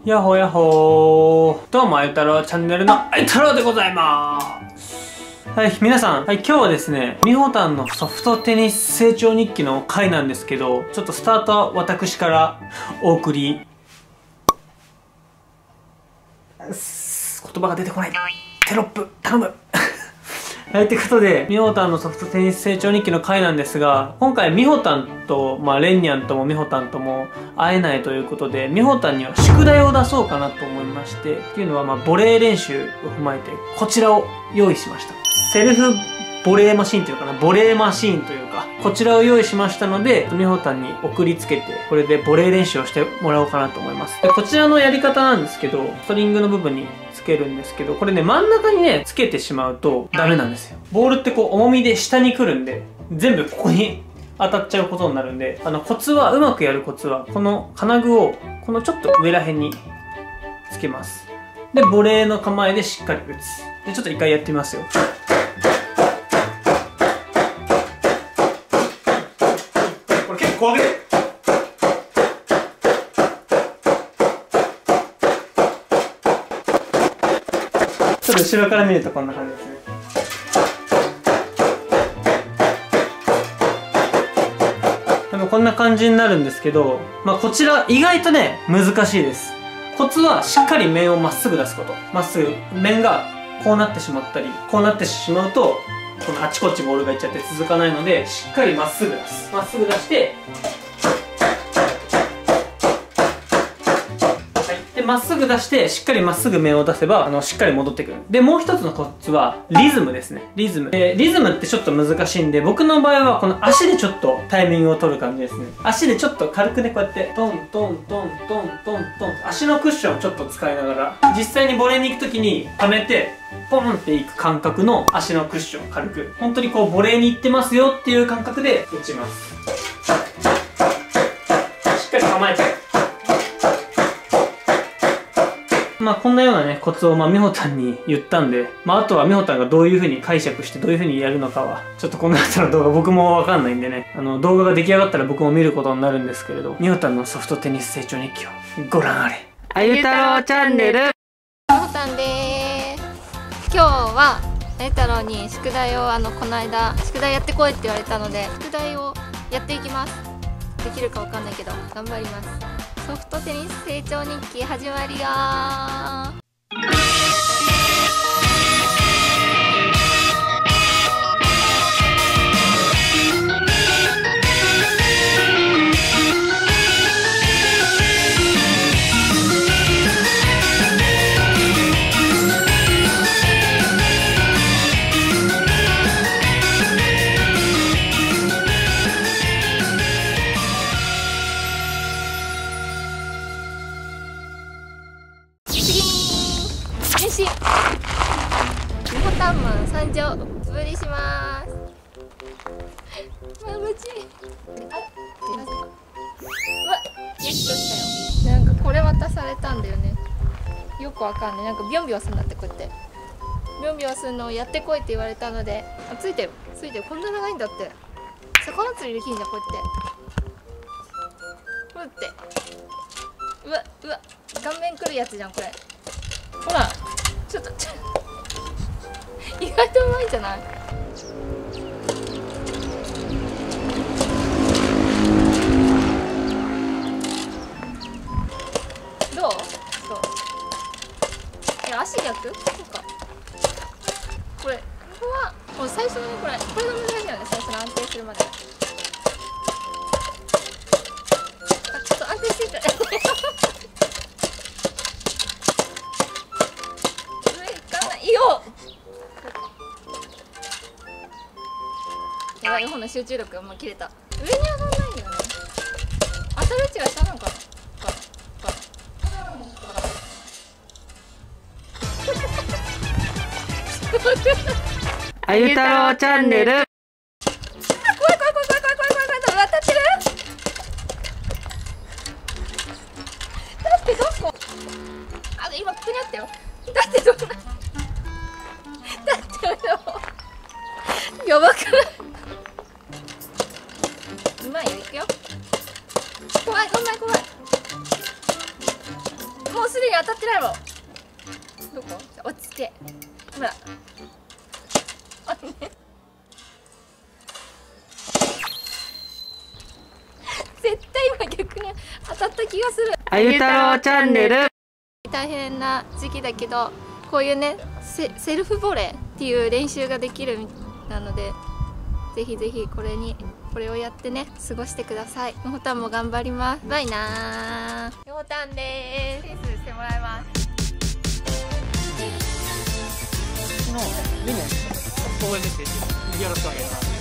やっほーやっほー。どうも、あゆ太郎チャンネルのあゆ太郎でございます。はい、皆さん。はい、今日はですね、みほたんのソフトテニス成長日記の回なんですけど、ちょっとスタートは私からお送り。言葉が出てこない。テロップ、頼む。はい、ということで、みほたんのソフトテニス成長日記の回なんですが、今回みほたんと、レンニャンともみほたんとも会えないということで、みほたんには宿題を出そうかなと思いまして、っていうのはボレー練習を踏まえて、こちらを用意しました。セルフボレーマシンというかな、ボレーマシーンというか、こちらを用意しましたので、みほたんに送りつけて、これでボレー練習をしてもらおうかなと思います。で、こちらのやり方なんですけど、ストリングの部分につけるんですけど、これね、真ん中にね、つけてしまうとダメなんですよ。ボールってこう、重みで下に来るんで、全部ここに当たっちゃうことになるんで、コツは、うまくやるコツは、この金具を、このちょっと上ら辺につけます。で、ボレーの構えでしっかり打つ。で、ちょっと一回やってみますよ。これ結構怖い。ちょっと後ろから見るとこんな感じですね。でもこんな感じになるんですけど、こちら意外とね、難しいです。コツはしっかり面をまっすぐ出すこと。まっすぐ、面がこうなってしまったり、こうなってしまうと、このあちこちボールがいっちゃって続かないので、しっかりまっすぐ出す。まっすぐ出して、まっすぐ出して、しっかりまっすぐ面を出せば、しっかり戻ってくる。で、もう一つのコツは、リズムですね。リズム。リズムってちょっと難しいんで、僕の場合は、この足でちょっとタイミングを取る感じですね。足でちょっと軽くね、こうやって、トントントントントントン。足のクッションをちょっと使いながら、実際にボレーに行くときに、溜めて、ポンっていく感覚の足のクッションを軽く。本当にこう、ボレーに行ってますよっていう感覚で打ちます。しっかり構えて。こんなようなね、コツをみほたんに言ったんで、あとはみほたんがどういう風に解釈してどういう風にやるのかは、ちょっとこの後の動画僕もわかんないんでね、動画が出来上がったら僕も見ることになるんですけれど、みほたんのソフトテニス成長日記をご覧あれ。あゆ太郎チャンネル。 みほたんでーす。今日は、あゆ太郎に宿題をこの間、宿題やってこいって言われたので、宿題をやっていきます。できるかわかんないけど、頑張ります。ソフトテニス成長日記始まりよー。みほたんマン参上お送りします。まぶちい。うわ、ゲットしたよ。なんかこれ渡されたんだよね。よくわかんない。なんかビョンビョンするんだって、こうやってビョンビョンするのをやってこいって言われたので、あ、ついてるついてる。こんな長いんだって。魚釣りできんじゃん、こうやって。うわうわ、顔面くるやつじゃんこれ。ほら、ちょっと意外とうまいんじゃない？どう？そう。足逆？そうか。これ、ここはもう最初のね、これが難しいよね。最初の安定するまで。あ、ちょっと安定していた。いいよ。やばい、ほんの集中力がもう切れた。上に上がんないんだよね。当たる位置が下なのかな。 あゆ太郎チャンネル。怖い当たってる。だってどこ？今ここにあったよ。だってどんな。だってやばくない？うまいよ、いくよ。怖い。もうもうすでに当たってないもん。どこ？落ち着け。ほら。絶対今逆に当たった気がする。 あゆ太郎チャンネル。 大変な時期だけど、こういうねセルフボレーっていう練習ができるなので、ぜひぜひこれをやってね過ごしてください。みほたんも頑張ります。バイなー。みほたんでーす。センスしてもらいます。 のメニュー、応援メッセージよろしくお願いします。